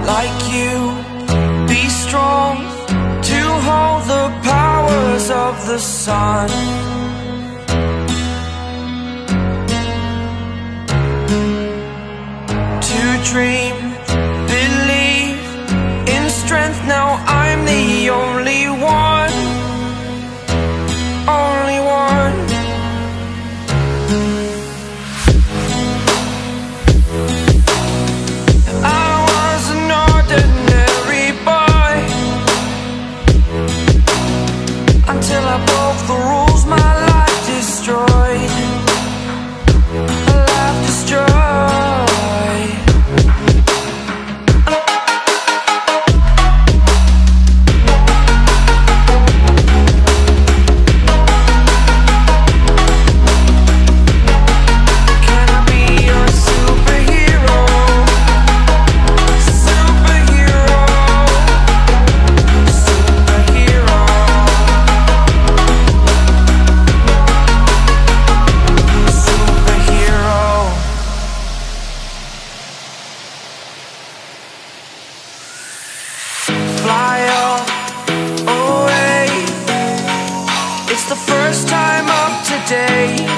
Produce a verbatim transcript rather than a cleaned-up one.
like you. Be strong to hold the powers of the sun. To dream, believe in strength. Now I'm the only one, only one. I was an ordinary boy until I broke the rules. My life destroyed, my life destroyed. It's the first time of today.